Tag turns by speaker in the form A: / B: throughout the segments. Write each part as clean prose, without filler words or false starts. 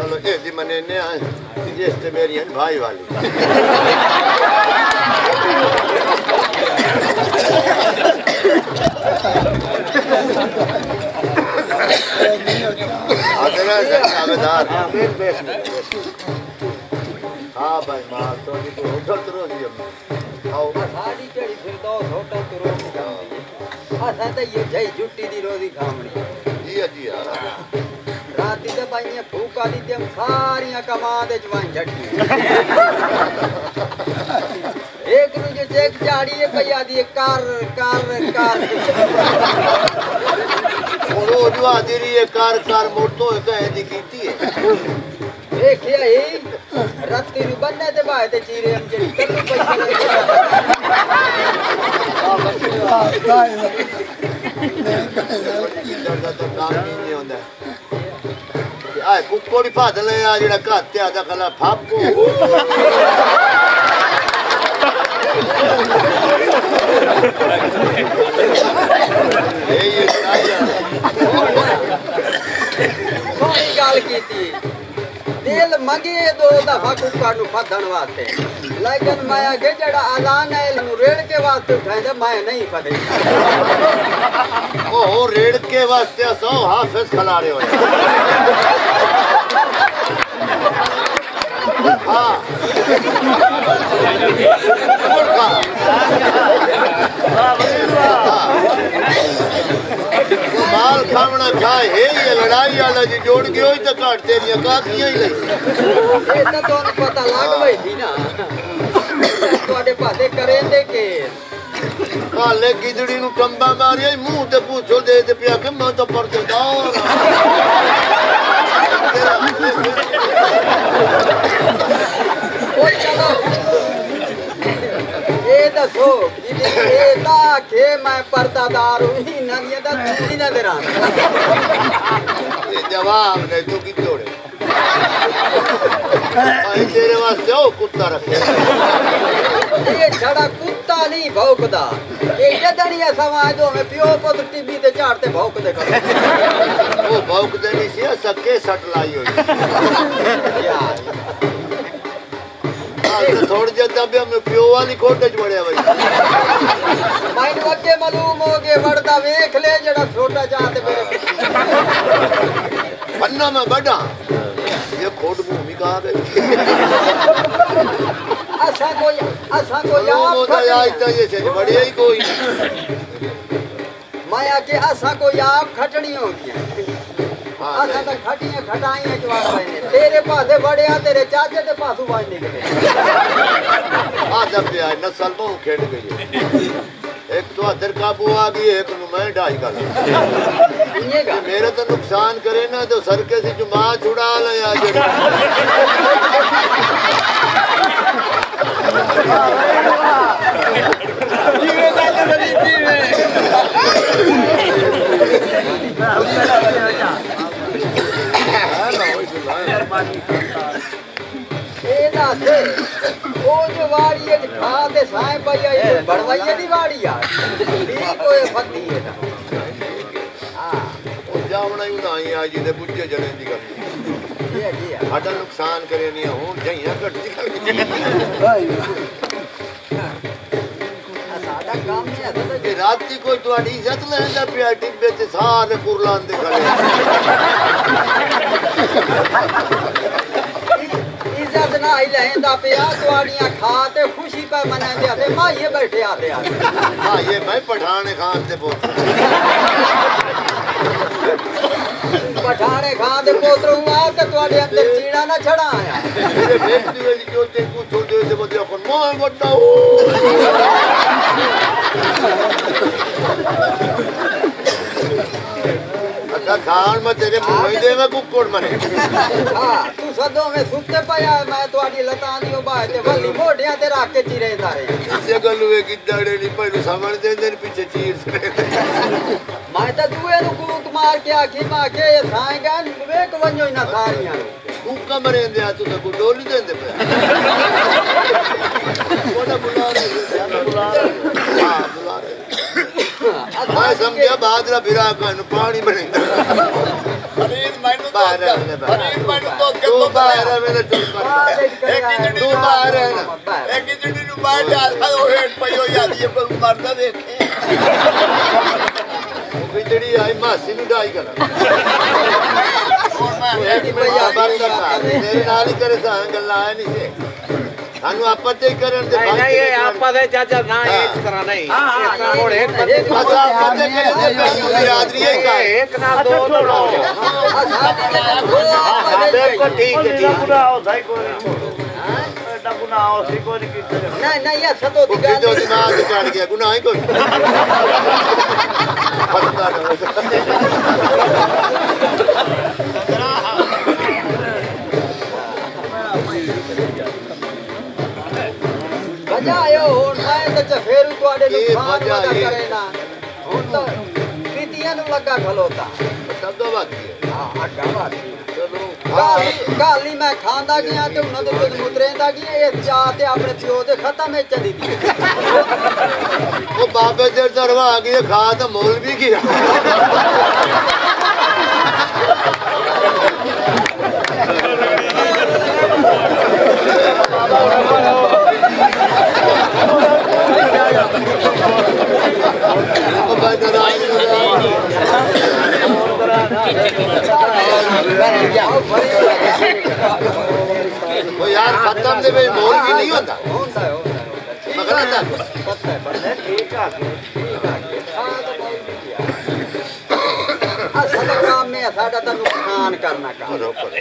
A: चलो ये दी मने ने जिस ते मेरी भाई वाली आदरा दावेदार हां भाई मां तो जी को होटल तो रोज आओ
B: साडी केड़ी फिर दो होटल तो रोज खावणी असा तो ये जई जुट्टी दी रोजी खावणी
A: जी जी
B: रात दी भाई ने भूखा दी ते सारियां कमा दे जवान झटी एक नु जो चेक चाड़ी है भैया दी कार
A: वो जो आदरी है कार मोटो है कहे दी कीती है
B: देखिए ही रत्ती नु बनने ते बाय ते चीरे हम जेडी तन्नू पैसा
A: काम नहीं होंदा आए कुक्कोड़ी फादल है आ जेड़ा घाते आदा कला फापो ये
B: कोई गाल कीती दिल मंगे दो दफा कुक्का नु फदन वास्ते लेकिन मैं आगे जड़ा ऐलान है नु रेड़ के वास्ते उठाए मैं नहीं फदे
A: ओ रेड़ के वास्ते सो हाफिज खिलाड़े हो हां माल खावना खाए हे ये लड़ाई वाला जी जोड़ के होई तो काट तेरी काकियां ही लई
B: ये तो पता लग गई थी ना ਤੁਹਾਡੇ ਪਾਸੇ ਕरेंदे के
A: काले गिदड़ी नु टंबा मारिया मुंह ते पूछो दे ते पिया के मैं तो पर दे दाओ
B: ओ चलो ये दसो ये ता के मैं पर्दादार हूं ही ननिया दा चूड़ी ना देरा
A: ये जवाब नहीं तो की जोड़े आई तेरे वास्ते ओ कुत्ता रखे
B: ये छड़ा कुत्ता नहीं भौंकदा ये जदनिया समाजो में पियो पुत्र टीवी ते चाड़ते भौंकदे करो
A: ओ भौंकदे नहीं सी सके सट लाई होई
B: यार
A: तो थोड़ी देर तब हम पियो वाली कोटे च बड़े भाई
B: माइन वके मालूम हो गए बड़दा देख ले जड़ा छोटा जाते मेरे
A: पन्ना में बड़ा ये खोट भूमि कहा गई
B: असा को याद
A: तो ये से बढ़िया ही कोई
B: माया के असा को याद खटनी होगी असा तो खटियां खटाई है जवाब ने तेरे पासे बड़े आ तेरे चाचे के पासू बाज निकले
A: आ जब पे आए नस्ल बहु खेड़ गई एक तो अदर काबू आ गई एक नु मैं ढाई कर मेरे तो नुकसान करे ना तो सरके से जुमा छुड़ा ले आ
B: ओ जो वाड़ी है खा ते साए पई है बड़वाई दी वाड़ी यार ठीक होए फती है हां
A: ओ जावना ही उदाई आ जी दे बुझे जड़े दी गल
B: जी
A: हटा नुकसान करे नहीं हो जइया घट निकल
B: सादा काम नहीं है
A: तो राती कोई ਤੁਹਾਡੀ इज्जत लेंदा पिया टिब्बे ते सारे कुरलान दे खड़े इज्जत ना ही लेंदा पिया ਤੁਹਾਡੀਆਂ खा ते खुशी पे मनांदे आते माये बैठे आते हां ये मैं पठाने खान ते बोल पठाने खान दे पोतरू आ के ਤੁਹਾਡੇ अंदर चीड़ा ना छड़ा आया मेरे बेच दिवे जो ते कुछ छोड़ दे बदे अपन मोह बड़ा अच्छा खान में तेरे मुंह ही दे मैं कुक्कड़ मरे हां तू सदों में सुते पाया मैं ਤੁਹਾਡੀ लतां दी बाहर ते वली मोढियां ते रख के चीरे दारे इसे गलुए गिद्दड़े नहीं पहले समझ दे दे पीछे चीर से मैं तो दुए नु कूक मार के आखी मां के साएगा वेक वणो ना सारियां कूका मरे दे तू तो डोली देंदे पे कोना बुला रहे हां बुला रहे मैं समझा बादरा फिरा का पानी बनेगा फरीद मैनू तो बाहर है मेरे चुप कर तू बाहर है ना
C: एक जिंदगी नु बाहर डालता हो हेड पयो याद ये कोई मरदा देखे
A: बिजड़ी आई मासी नु डाई कर एक
B: भैया
A: बंद कर तेरे नाल ही करे सा गल्ला है नहीं से ਸਾਨੂੰ ਆਪਾਂ ਤੇ ਕਰਨ ਦੇ
C: नहीं नहीं ये आपा दे चाचा ना एक तरह नहीं एक और एक बंदे
A: ਬਸ ਆਪਾਂ ਤੇ ਕਰੇ ਤੇ ਬਿਰਾਦਰੀ ਹੈ ਕਾ
C: एक ना दो तो ना बिल्कुल ठीक है ठीक
D: गुना हो सही कोई एडा गुना हो सही कोई नहीं कीते
B: नहीं नहीं ये सतो दी
A: जो
B: गल
A: दिमाग चढ़ गया गुनाह ही कोई फटका ना
B: बजायो हुन मैं तो चफेरू तोड़े
A: ये
B: नुकसान
A: मजा
B: मजा
A: ये।
B: करे ना हुन तो पीतियां नु लगा खलोता
A: सब तो बात है
B: हां अड्डा बात
A: चलो
B: काली मैं खांदा गया ते उन्हां दे दुध मुतरेंदा गया ये चाह ते अपने पियो दे खत्म है चली दी
A: वो बाबे देर चढ़वा आ गई खा तो मोल भी गया वो यार खत्म दे भाई मोल भी नहीं होता
B: होता है
A: मगर आता
B: पता है पर ठीक आ असल काम में साडा तो नुकसान करना काम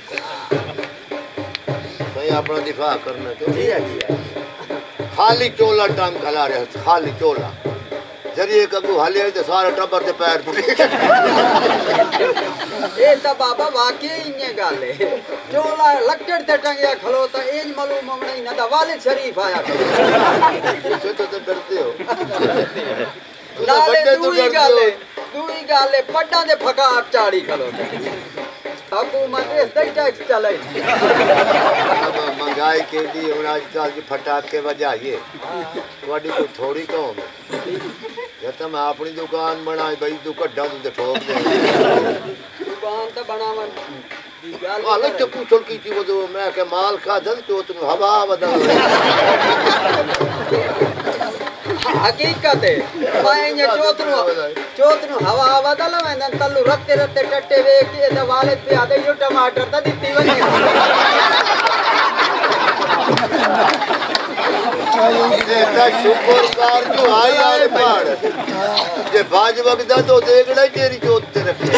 A: सही अपना दिफा करना तो
B: जी है
A: खाली चोला टांग खला रहे खाली चोला जरिए कबू हाले तो सारा टब्बर के पैर टूटे
B: ये तो बाबा वाकई इन्ने गल है चोला लक्कड़ ते टंगया खलोता एज मालूम हमने ना दा वालिद शरीफ आया
A: तो डरते हो
B: नाले
A: बड्डे तो
B: दूई
A: डरते
B: गल है पड्डा दे फकार चाड़ी खलोता हुकूमत इस दे टैक्स चले
A: महंगाई के लिए और आजकल की फटाके बजाइए थोड़ी को थोड़ी कौन या तो मैं अपनी दुकान बनाई भाई तू कड्डा तू ठोक दे
B: दुकान तो बनावन दी गल
A: वाले तो पूछो की थी वो तो मैं के माल खा दल तो तुम हवा बदल
B: हकीकत है मैं चौथ नु हवा बदल वेंदन तल्लू रत्ते रत्ते टट्टे वे के ते वालिद पे आदे यो टमाटर ता दित्ती वने
A: ऐसा शुक्रकार जो आई आए पहाड़ जे बाज वगदा तो देखड़ा ही तेरी चोट ते रखे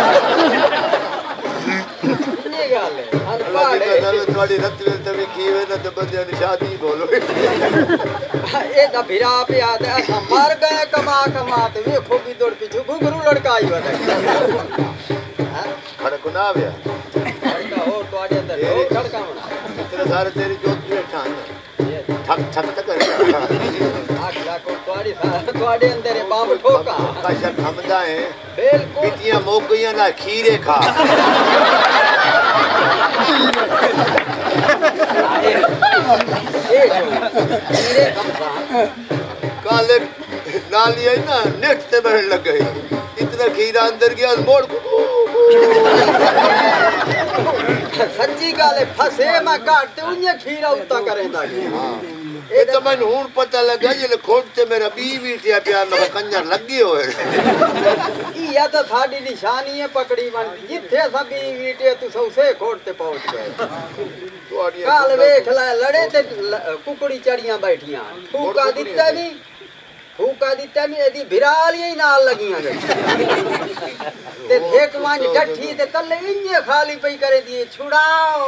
B: ये गल है अनपढ़ है
A: थोड़ी रत वेल ते खीवे ना ते बंदे दी शादी बोलो
B: ए दा भिरा पे आदे असा मर गए कमा ते वेखो की दौड़ पीछे घुघरू लड़काई वने
A: खड़क ना आया
B: लड़का हो तोड़े अंदर हो खड़का होना
A: इतने सारे तेरी चोट पे ठान ठक ठक तक कर
B: आखिरा को तोड़े अंदर बाप ठोका
A: का शक हमदा है
B: बिल्कुल
A: पिटियां मोक गईयां ना खीरे खा
B: मेरे कमसा
A: काले नाली है ना नेट से बहन लग गई इतना खीरा अंदर गया मोड़ को
B: सच्ची गल है फसे मैं काटते उन्हें खीरा उता करेंदा
A: ये तो मैं हूं पता लगा जे खोट ते मेरा 20 वीटिया प्यार में कंजर लगी होए
B: या तो साडी निशानी है पकड़ी बनती जिथे असा 20 वीटे तू सौसे खोट ते पहुंच गए काल वेख ले लड़े ते कुकड़ी चढ़ियां बैठियां फूका दित्ता नहीं एदी भिरालियां ही नाल लगियां गई ते देख वांज डठी ते तले इन्ने खाली पई करे दिए छुड़ाओ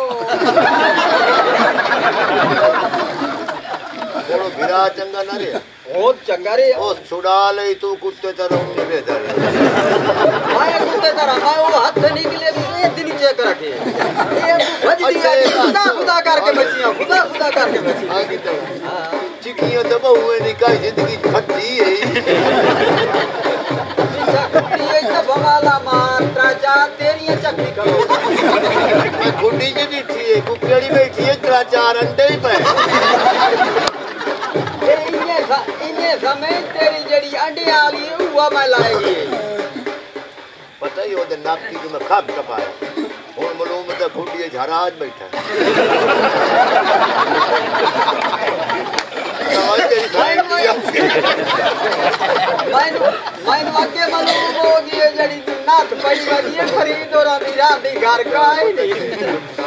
A: बोलो भिरा चंगा ना रे
B: बहुत चंगा रे
A: ओ छुड़ा ले तू कुत्ते तरह में बेदर
B: माया कुत्ते तरह मैं वो हाथ निकले भी एक दिन चेक रखे ये भज दिया खुदा करके बचियां खुदा करके बचियां
A: आगे तो चिकियां तो बहुए निकाय जिंदगी खट्टी है
B: ये तो बवाला मात्रा जा तेरी चक्की करो
A: मैं खुंडी जी बैठी है कुकड़ी बैठी है त्रा चार अंडे ही पे
B: इन्हें समय तेरी जड़ी अंडे आली है हुआ मैं लाएगी
A: पता ही होते नाप की मैं खाब कपाया और मालूम है
C: ਦਾ ਖੁੰਡੀ ਝਾਰਾਜ ਬੈਠਾ
B: मैंने आगे मालूम हो गई जड़ी नाथ पड़ी वजी खरीद और मेरा दी घर का ही नहीं